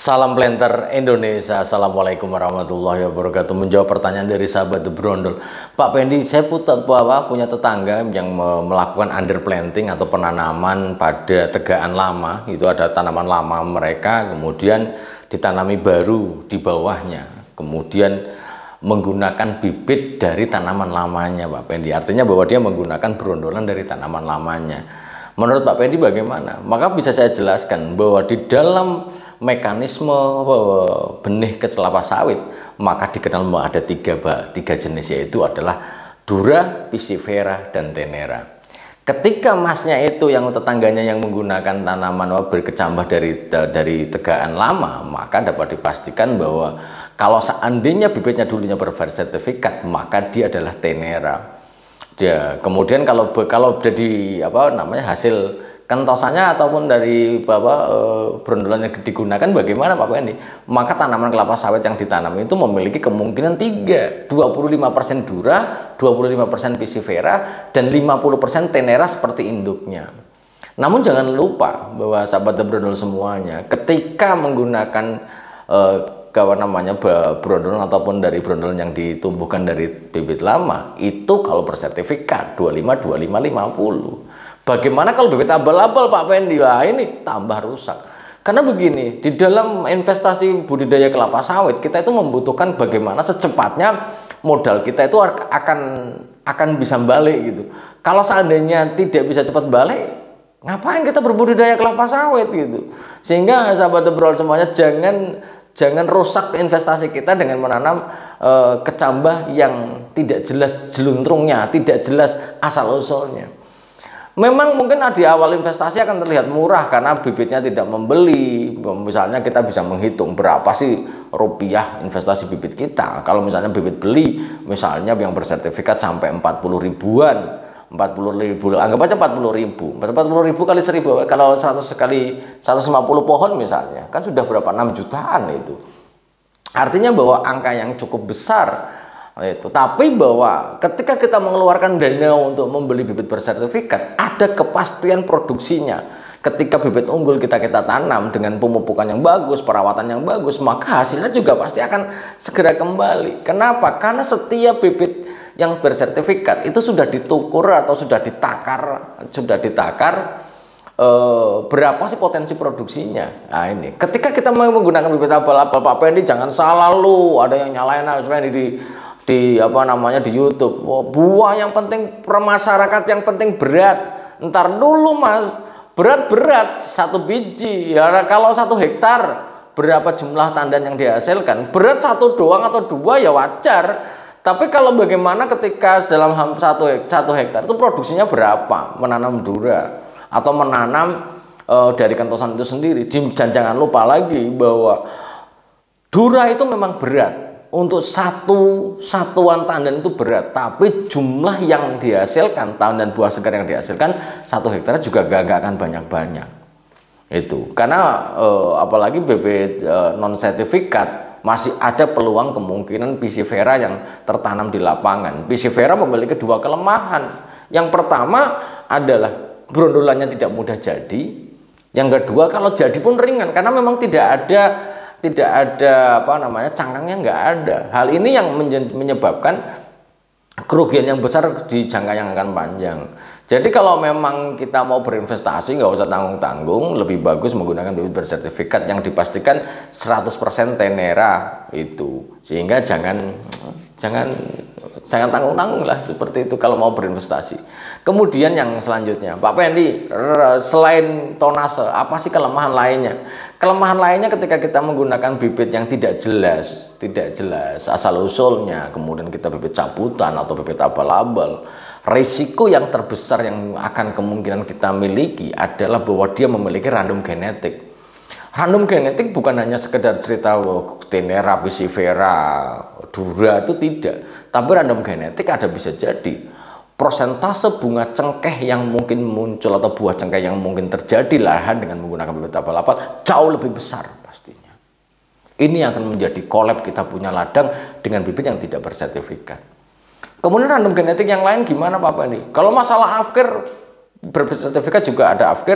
Salam planter Indonesia. Assalamualaikum warahmatullahi wabarakatuh. Menjawab pertanyaan dari sahabat The Brondol. Pak Pendi, saya punya tetangga yang melakukan underplanting atau penanaman pada tegaan lama. Itu ada tanaman lama mereka, kemudian ditanami baru di bawahnya. Kemudian menggunakan bibit dari tanaman lamanya, Pak Pendi. Artinya bahwa dia menggunakan berondolan dari tanaman lamanya. Menurut Pak Pendi bagaimana? Maka bisa saya jelaskan bahwa di dalam mekanisme benih kelapa sawit maka dikenal ada tiga jenis, yaitu adalah Dura, Piscifera, dan Tenera. Ketika masnya itu yang tetangganya yang menggunakan tanaman berkecambah dari tegaan lama, maka dapat dipastikan bahwa kalau seandainya bibitnya dulunya bersertifikat maka dia adalah Tenera. Ya, kemudian kalau jadi hasil kentosannya ataupun dari berondolan yang digunakan bagaimana Pak Pendi? Maka tanaman kelapa sawit yang ditanam itu memiliki kemungkinan 25% Dura, 25% Piscifera, dan 50% Tenera seperti induknya. Namun jangan lupa bahwa sahabat The Brondol semuanya, ketika menggunakan berondolan ataupun dari berondolan yang ditumbuhkan dari bibit lama, itu kalau bersertifikat 25, 25, 50. Bagaimana kalau bibit abal-abal Pak Pendi? Wah, ini tambah rusak. Karena begini, di dalam investasi budidaya kelapa sawit kita itu membutuhkan bagaimana secepatnya modal kita itu akan bisa balik gitu. Kalau seandainya tidak bisa cepat balik, ngapain kita berbudidaya kelapa sawit gitu. Sehingga sahabat The Brondol semuanya jangan rusak investasi kita dengan menanam kecambah yang tidak jelas jeluntrungnya, tidak jelas asal usulnya. Memang mungkin di awal investasi akan terlihat murah karena bibitnya tidak membeli. Misalnya kita bisa menghitung berapa sih rupiah investasi bibit kita. Kalau misalnya bibit beli, misalnya yang bersertifikat sampai 40 ribuan, 40 ribu, anggap aja 40 ribu. 40 ribu kali 1000, kalau 100 kali 150 pohon misalnya, kan sudah berapa? 6 jutaan itu. Artinya bahwa angka yang cukup besar itu. Tapi bahwa ketika kita mengeluarkan dana untuk membeli bibit bersertifikat, ada kepastian produksinya. Ketika bibit unggul kita tanam dengan pemupukan yang bagus, perawatan yang bagus, maka hasilnya juga pasti akan segera kembali. Kenapa? Karena setiap bibit yang bersertifikat itu sudah ditukur atau sudah ditakar berapa sih potensi produksinya. Nah ini, ketika kita menggunakan bibit abal-abal, Pak Pendi jangan salah lu, ada yang nyalain di YouTube. Oh, buah yang penting masyarakat, yang penting berat. Ntar dulu Mas, berat satu biji ya, kalau 1 hektar berapa jumlah tandan yang dihasilkan, berat 1 doang atau 2 ya wajar. Tapi kalau bagaimana ketika dalam 1 hektar itu produksinya berapa menanam Dura atau menanam dari kentosan itu sendiri. Dan jangan lupa lagi bahwa Dura itu memang berat. Untuk satuan tandan itu berat, tapi jumlah yang dihasilkan, tandan buah segar yang dihasilkan 1 hektar juga gak akan banyak-banyak. Itu karena apalagi bibit non sertifikat masih ada peluang kemungkinan Piscifera yang tertanam di lapangan. Piscifera memiliki 2 kelemahan. Yang pertama adalah berondolannya tidak mudah jadi. Yang kedua, kalau jadi pun ringan karena memang tidak ada cangkangnya, nggak ada. Hal ini yang menyebabkan kerugian yang besar di jangka yang akan panjang. Jadi kalau memang kita mau berinvestasi nggak usah tanggung-tanggung, lebih bagus menggunakan bibit bersertifikat yang dipastikan 100% Tenera itu. Sehingga jangan tanggung-tanggung lah seperti itu kalau mau berinvestasi. Kemudian yang selanjutnya, Pak Pendi, selain tonase, apa sih kelemahan lainnya? Kelemahan lainnya ketika kita menggunakan bibit yang tidak jelas asal usulnya, kemudian kita bibit cabutan atau bibit abal-abal, risiko yang terbesar yang akan kemungkinan kita miliki adalah bahwa dia memiliki random genetik. Random genetik bukan hanya sekedar cerita Tenera, Piscifera, Dura, itu tidak. Tapi random genetik ada bisa jadi persentase bunga cengkeh yang mungkin muncul atau buah cengkeh yang mungkin terjadi lahan dengan menggunakan bibit abal-abal jauh lebih besar pastinya. Ini akan menjadi kolab kita punya ladang dengan bibit yang tidak bersertifikat. Kemudian random genetik yang lain gimana Pak Pendi? Kalau masalah afkir bersertifikat juga ada afkir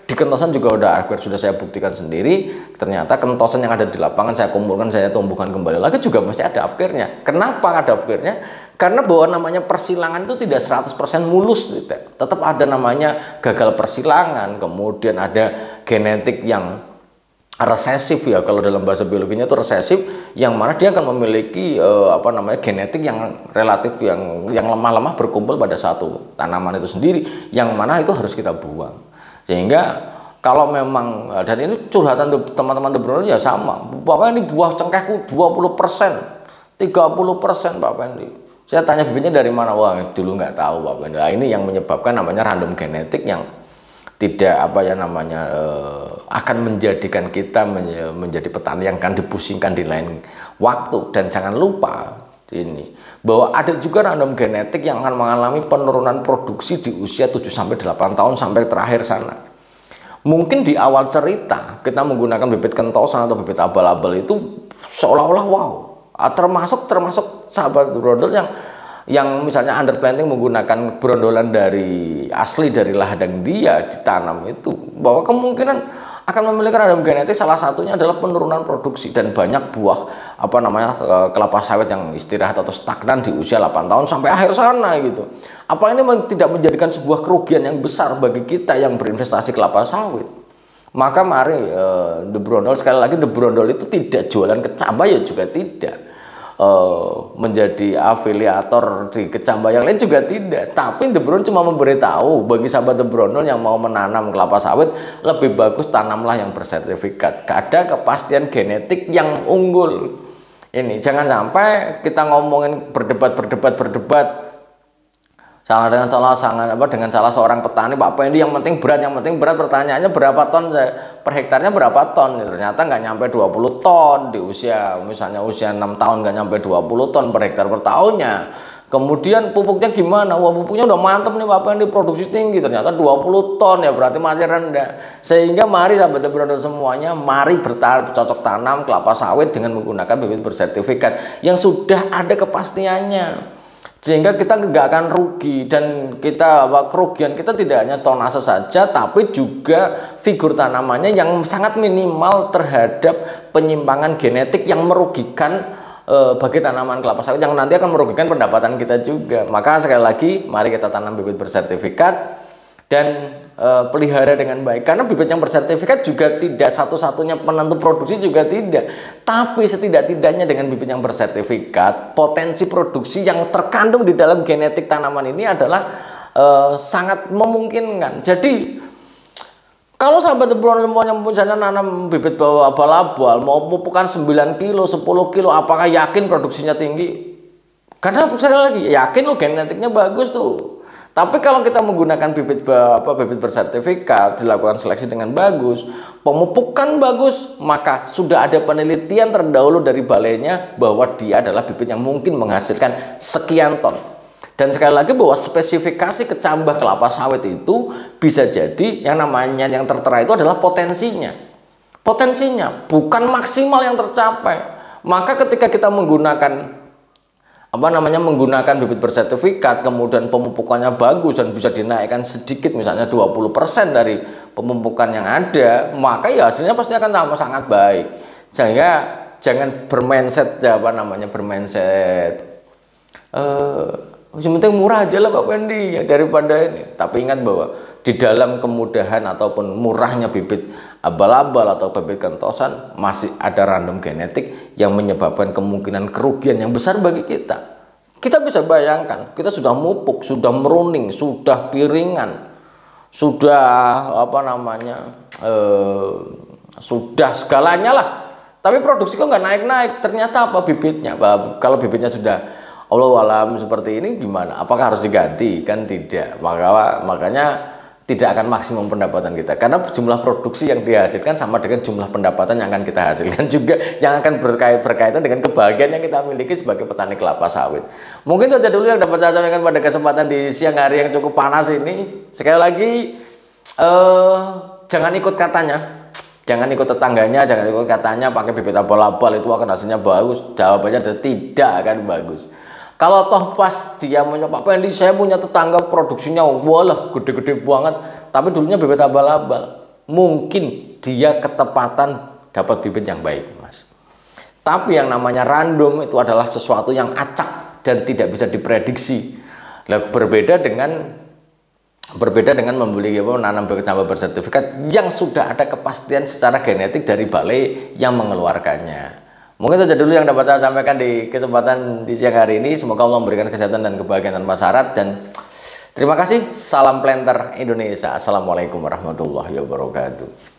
Di kentosan juga udah akhir, sudah saya buktikan sendiri. Ternyata kentosan yang ada di lapangan saya kumpulkan, saya tumbuhkan kembali lagi juga mesti ada akhirnya. Kenapa ada akhirnya? Karena bahwa namanya persilangan itu tidak 100% mulus, tidak. Tetap ada namanya gagal persilangan, kemudian ada genetik yang resesif ya, kalau dalam bahasa biologinya itu resesif, yang mana dia akan memiliki genetik yang relatif yang lemah-lemah berkumpul pada satu tanaman itu sendiri, yang mana itu harus kita buang. Sehingga kalau memang, dan ini curhatan teman-teman The Brownell ya sama, Bapak ini buah cengkehku 20%, 30% Pak Pendi. Saya tanya bibitnya dari mana? Wah, dulu nggak tahu Pak Pendi. Nah, ini yang menyebabkan namanya random genetik yang tidak akan menjadikan kita menjadi petani yang akan dipusingkan di lain waktu. Dan jangan lupa ini bahwa ada juga random genetik yang akan mengalami penurunan produksi di usia 7-8 tahun sampai terakhir sana. Mungkin di awal cerita kita menggunakan bibit kentosan atau bibit abal-abal itu seolah-olah wow, termasuk sahabat brondol yang misalnya underplanting menggunakan brondolan dari asli dari ladang dia ditanam itu, bahwa kemungkinan akan memiliki random genetik salah satunya adalah penurunan produksi dan banyak buah kelapa sawit yang istirahat atau stagnan di usia 8 tahun sampai akhir sana gitu. Apa ini tidak menjadikan sebuah kerugian yang besar bagi kita yang berinvestasi kelapa sawit? Maka mari The Brownell, sekali lagi The Brownell itu tidak jualan kecambah ya juga tidak. Menjadi afiliator di kecambah yang lain juga tidak, tapi The Brownell cuma memberitahu bagi sahabat The Brownell yang mau menanam kelapa sawit, lebih bagus tanamlah yang bersertifikat, ada kepastian genetik yang unggul. Ini jangan sampai kita ngomongin berdebat dengan salah seorang petani, Pak Pendi yang penting berat, pertanyaannya berapa ton per hektarnya berapa ton, ternyata nggak nyampe 20 ton di misalnya usia 6 tahun, nggak nyampe 20 ton per hektar per tahunnya. Kemudian pupuknya gimana? Wah, pupuknya udah mantep nih Pak Pendi, produksi tinggi, ternyata 20 ton ya, berarti masih rendah. Sehingga mari sahabat brother semuanya, mari bercocok tanam kelapa sawit dengan menggunakan bibit bersertifikat yang sudah ada kepastiannya. Sehingga kita nggak akan rugi, dan kerugian kita tidak hanya tonase saja, tapi juga figur tanamannya yang sangat minimal terhadap penyimpangan genetik yang merugikan bagi tanaman kelapa sawit, yang nanti akan merugikan pendapatan kita juga. Maka sekali lagi, mari kita tanam bibit bersertifikat dan pelihara dengan baik, karena bibit yang bersertifikat juga tidak satu-satunya penentu produksi, juga tidak, tapi setidak-tidaknya dengan bibit yang bersertifikat potensi produksi yang terkandung di dalam genetik tanaman ini adalah sangat memungkinkan. Jadi kalau sahabat The Brownell misalnya nanam bibit abal-abal, mau pupukan 9 kilo, 10 kilo, apakah yakin produksinya tinggi? Karena sekali lagi yakin lo genetiknya bagus tuh. Tapi kalau kita menggunakan bibit bersertifikat, dilakukan seleksi dengan bagus, pemupukan bagus, maka sudah ada penelitian terdahulu dari balainya bahwa dia adalah bibit yang mungkin menghasilkan sekian ton. Dan sekali lagi bahwa spesifikasi kecambah kelapa sawit itu bisa jadi yang tertera itu adalah potensinya. Potensinya bukan maksimal yang tercapai. Maka ketika kita menggunakan bibit bersertifikat, kemudian pemupukannya bagus dan bisa dinaikkan sedikit, misalnya 20% dari pemupukan yang ada, maka ya hasilnya pasti akan sangat baik. Sehingga jangan bermindset yang penting murah aja lah Pak Pendi ya, daripada ini. Tapi ingat bahwa di dalam kemudahan ataupun murahnya bibit abal-abal atau bibit kentosan masih ada random genetik yang menyebabkan kemungkinan kerugian yang besar bagi kita. Kita bisa bayangkan, kita sudah mupuk, sudah meruning, sudah piringan, sudah sudah segalanya lah, tapi produksi kok nggak naik-naik. Ternyata apa? Bibitnya. Kalau bibitnya sudah Allahualam seperti ini gimana? Apakah harus diganti? Kan tidak. Makanya tidak akan maksimum pendapatan kita, karena jumlah produksi yang dihasilkan sama dengan jumlah pendapatan yang akan kita hasilkan juga, yang akan berkaitan dengan kebahagiaan yang kita miliki sebagai petani kelapa sawit. Mungkin itu aja dulu yang dapat saya sampaikan pada kesempatan di siang hari yang cukup panas ini. Sekali lagi, jangan ikut katanya, jangan ikut tetangganya, jangan ikut katanya pakai bibit abal-abal itu akan hasilnya bagus. Jawabannya adalah tidak akan bagus. Kalau toh pas dia mencoba, Pak Pendi, saya punya tetangga produksinya walah gede-gede banget, tapi dulunya bibit abal-abal. mungkin dia ketepatan dapat bibit yang baik, Mas. Tapi yang namanya random itu adalah sesuatu yang acak dan tidak bisa diprediksi. Nah, berbeda dengan membeli menanam bibit tambah bersertifikat yang sudah ada kepastian secara genetik dari balai yang mengeluarkannya. Mungkin saja dulu yang dapat saya sampaikan di kesempatan di siang hari ini. Semoga Allah memberikan kesehatan dan kebahagiaan tanpa syarat. Dan terima kasih. Salam planter Indonesia. Assalamualaikum warahmatullahi wabarakatuh.